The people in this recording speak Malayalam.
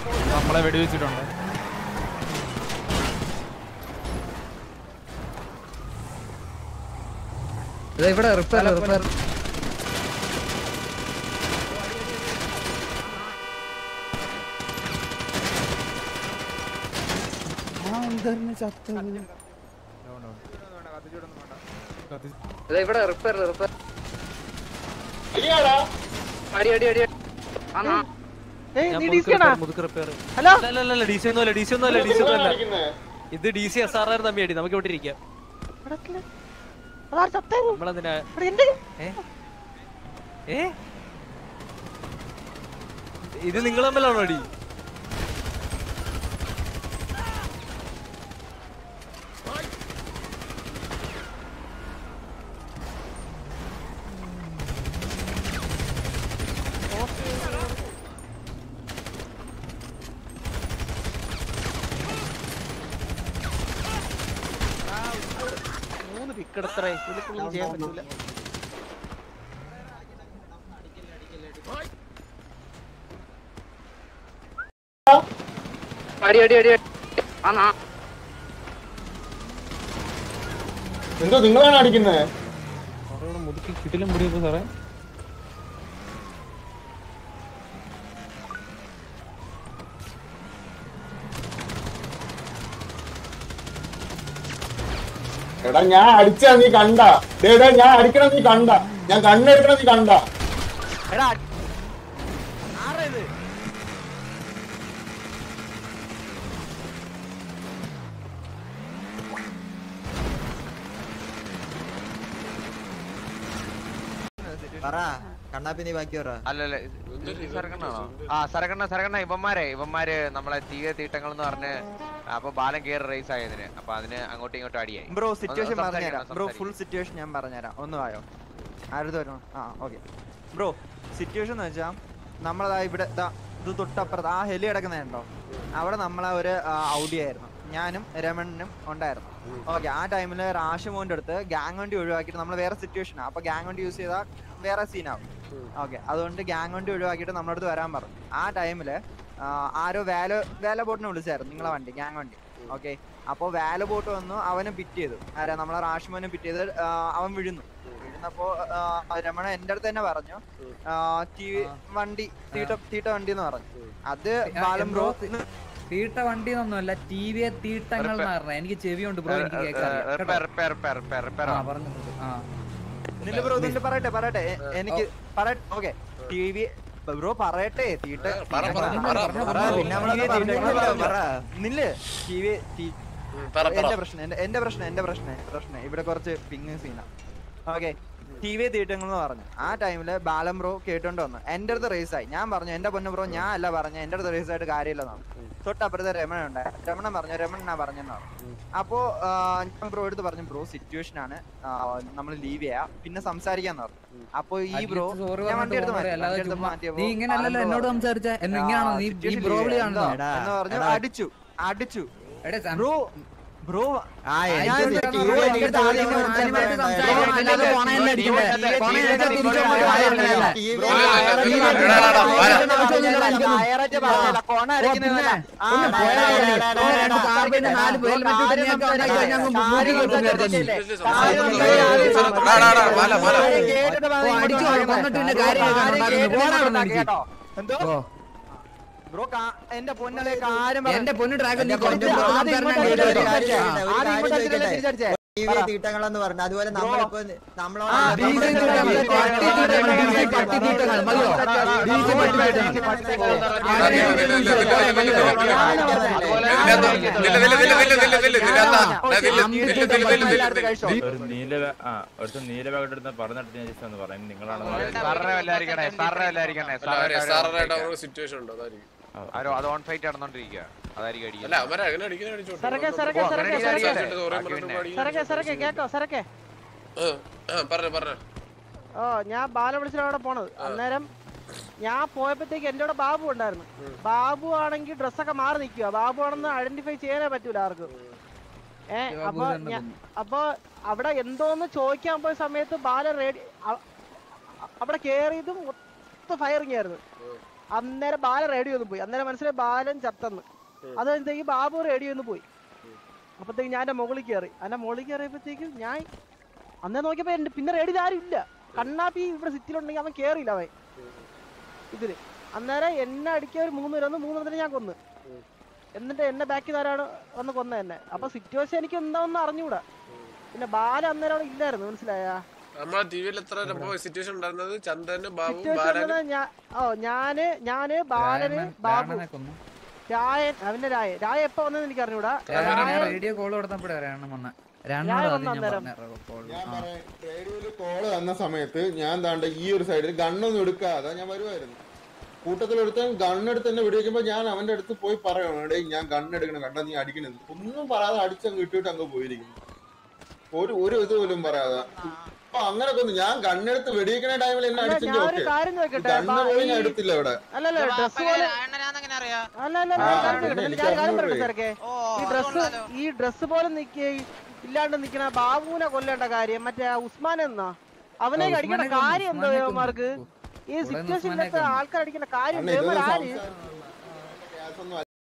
നമ്മളെ വെടിവെച്ചിട്ടുണ്ട്. ഇവിടെ റിപ്പയർ ഇവിടെ റിപ്പയർ അടി അടി അടി ഇത് DC SRR തമ്മി അടി. നമുക്ക് ഇവിടെ ഇരിക്കാം. ഇത് നിങ്ങൾ തമ്മിലാണോ അടി? ചെയ്യാൻ പറ്റൂല. അടി അടി അടി എന്തോ നിങ്ങളാണ് അടിക്കുന്നത്? മുതുക്കി കിട്ടിലും മുടിയപ്പോ സാറേ. എടാ ഞാൻ അടിച്ചാ നീ കണ്ട? ഞാൻ അടിക്കണം നീ കണ്ട? ഞാൻ കണ്ണെടുക്കണം നീ കണ്ട? കണ്ണാപ്പി ബാക്കി പറ. അല്ലല്ല സരകണ്ണാണോ? ആ സരകണ്ണ ഇവന്മാര് നമ്മളെ തീട്ടങ്ങൾ എന്ന് പറഞ്ഞ് അപ്പൊ ബാലം കേറി റേസ് ആയതിന് അപ്പൊ അതിന് അങ്ങോട്ടും ഇങ്ങോട്ടും അടിയായി. ബ്രോ സിറ്റുവേഷൻ പറഞ്ഞുതരാം. ബ്രോ ഫുൾ സിറ്റുവേഷൻ ഞാൻ പറഞ്ഞുതരാം. ഒന്നും ആയോ ആരും വരണം? ആ ഓക്കെ ബ്രോ. സിറ്റുവേഷൻ എന്ന് വെച്ചാൽ നമ്മളതാ ഇവിടെ ഇത് തൊട്ടപ്പുറത്ത് ആ ഹെലി കിടക്കുന്നുണ്ടോ അവിടെ നമ്മളെ ഒരു ഔഡി ആയിരുന്നു. ഞാനും രമണനും ഉണ്ടായിരുന്നു. ഓക്കെ ആ ടൈമിൽ റാഷമോന്റെ അടുത്ത് ഗ്യാങ് വണ്ടി ഒഴിവാക്കിയിട്ട് നമ്മൾ വേറെ സിറ്റുവേഷനാണ്. അപ്പൊ ഗ്യാങ് വണ്ടി യൂസ് ചെയ്താൽ വേറെ സീനാവും. ഓക്കെ അതുകൊണ്ട് ഗ്യാങ് വണ്ടി ഒഴിവാക്കിയിട്ട് നമ്മുടെ അടുത്ത് വരാൻ പറഞ്ഞു. ആ ടൈമില് ആരോ വേല ബോട്ടിനെ വിളിച്ചായിരുന്നു നിങ്ങളെ വണ്ടി ഗ്യാങ് വണ്ടി. ഓക്കെ അപ്പോൾ വേല ബോട്ട് വന്നു അവനെ പിറ്റ് ചെയ്തു. ആരാ നമ്മളെ റാഷ്മോനെ പിറ്റ് ചെയ്ത് അവൻ വീഴുന്നപ്പോ രമണ എന്റെ അടുത്ത് തന്നെ പറഞ്ഞു വണ്ടി തീട്ട വണ്ടി എന്ന് പറഞ്ഞു. അത് ബാലം ബ്രോ തീട്ട വണ്ടി ഒന്നുമല്ല തീട്ടങ്ങൾ എനിക്ക് ചെവിയുണ്ട് ബ്രോ. എനിക്ക് ബ്രോ പറയട്ടെ എനിക്ക് ഓക്കെ TV ബ്രോ പറയട്ടെ. എന്റെ പ്രശ്നം ഇവിടെ കുറച്ച് പിങ് സീനാ. ഓക്കെ TV തീട്ടങ്ങൾ എന്ന് പറഞ്ഞു. ആ ടൈമില് ബാലം ബ്രോ കേട്ടോണ്ട് വന്നു. എന്റെ അടുത്ത് റേസ് ആയി. ഞാൻ പറഞ്ഞു എന്റെ പൊന്നു ബ്രോ ഞാൻ അല്ല പറഞ്ഞ എന്റെ അടുത്ത് റേസ് ആയിട്ട് കാര്യമില്ലെന്നാണ്. തൊട്ടപ്പുറത്തെ രമണ ഉണ്ടായി. രമണൻ പറഞ്ഞു രമണനാ പറഞ്ഞെന്ന് പറഞ്ഞു. അപ്പോ ഞാൻ ബ്രോ എടുത്ത് പറഞ്ഞു ബ്രോ സിറ്റുവേഷൻ ആണ് നമ്മൾ ലീവ് ചെയ്യാ പിന്നെ സംസാരിക്കാന്ന് പറഞ്ഞു. അപ്പൊ ഈ ബ്രോ ഞാൻ വണ്ടി എടുത്ത് അടിച്ചു ബ്രോ ബ്രോ ബ്രോ എന്റെ പൊന്നളെ കാര്യം എന്റെ പൊന്നു ഡ്രാഗൺ തീട്ടങ്ങളെന്ന് പറഞ്ഞു. അതുപോലെ നമ്മളിപ്പോ നീലബാഗെടുത്ത് പറഞ്ഞിട്ട് പറയാം നിങ്ങളാണ് അത് ഓൺ ഫൈറ്റ് നടന്നോണ്ടിരിക്കുക. അതായിരിക്കും ഞാൻ ബാല വിളിച്ചിട്ട് അവിടെ പോണത്. അന്നേരം ഞാൻ പോയപ്പോഴത്തേക്ക് എന്റെ കൂടെ ബാബു ഉണ്ടായിരുന്നു. ബാബു ആണെങ്കിൽ ഡ്രസ്സൊക്കെ മാറി നിൽക്കുക. ബാബു ആണെന്ന് ഐഡന്റിഫൈ ചെയ്യാനേ പറ്റൂല ആർക്കും. അപ്പൊ അവിടെ എന്തോന്ന് ചോദിക്കാൻ പോയ സമയത്ത് ബാല റെഡി അവിടെ കേറിയതും മൊത്തം ഫയറിങ് ആയിരുന്നു. അന്നേരം ബാലൻ റേഡിയോ ഒന്ന് പോയി. അന്നേരം മനസ്സിലായി ബാലൻ ചത്തെന്ന്. അത് കഴിഞ്ഞത്തേക്ക് ബാബു റേഡിയോ ഒന്ന് പോയി. അപ്പത്തേക്ക് ഞാൻ എന്റെ മുകളിൽ കയറി. എന്റെ മുകളിൽ കയറിയപ്പോഴത്തേക്കും ഞാൻ അന്നേ നോക്കിയപ്പോ പിന്നെ റേഡിയോ ആരും ഇല്ല. കണ്ണാപ്പി ഇവിടെ സിറ്റിയിലുണ്ടെങ്കിൽ അവൻ കേറിയില്ല അവൻ ഇതില്. അന്നേരം എന്നെ അടിക്കാൻ ഒരു 3 പേര് 3 പേരെ ഞാൻ കൊന്ന്. എന്നിട്ട് എന്നെ ബാക്കി തരാണ് വന്ന് കൊന്ന എന്നെ. അപ്പൊ സിറ്റുവേഷൻ എനിക്ക് എന്താണെന്ന് അറിഞ്ഞൂടാ. പിന്നെ ബാല അന്നേരം അവിടെ ഇല്ലായിരുന്നു, മനസ്സിലായാ? സിറ്റുവേഷൻ ഉണ്ടായിരുന്നത് ചന്ദ്രന് ബാബു ഞാന് ബാലന് ബാബു രായൻ. അവന്റെ രായ എപ്പ വന്നെന്ന് എനിക്ക് അറിഞ്ഞൂടാ. റേഡിയോ കോൾ കൊടുത്തപ്പോഴാണ് വന്ന റേഡിയോയില് കോള് വന്ന സമയത്ത് ഞാൻ താണ്ട ഈ ഒരു സൈഡിൽ ഗണ്ണൊന്നും എടുക്കാതെ ഞാൻ വരുമായിരുന്നു. കൂട്ടത്തിലെടുത്ത് ഗണ്ണെടുത്ത് തന്നെ വെടിവെക്കുമ്പോ ഞാൻ അവന്റെ അടുത്ത് പോയി പറയണം, എടേ ഞാൻ ഗണ്ണെടുക്കണം, കണ്ട നീ അടിക്കണെന്ന്. ഒന്നും പറയാതെ അടിച്ചങ്ങ് ഇട്ടിട്ട് അങ്ങ് പോയിരിക്കുന്നു. ഒരു ഇത് പോലും പറയാതെ. അപ്പൊ അങ്ങനെ കൊന്നു. ഞാൻ ഗണ്ണെടുത്ത് വെടിവെക്കുന്ന ടൈമിൽ എന്നെ അടിച്ചെങ്കിൽ ഓക്കെ. ഗണ്ണ് പോയി ഞാൻ എടുത്തില്ല അവിടെ. ഈ ഡ്രസ് പോലെ ഇല്ലാണ്ട് നിക്കണ ബാബുവിനെ കൊല്ലേണ്ട കാര്യം മറ്റേ ഉസ്മാൻ എന്നാ അവനെ അടിക്കേണ്ട കാര്യം എന്തോ ദേവന്മാർക്ക്? ഈ സിറ്റുവേഷനിലൊക്കെ ആൾക്കാർ അടിക്കേണ്ട കാര്യം ദേവന്മാർ ആര്?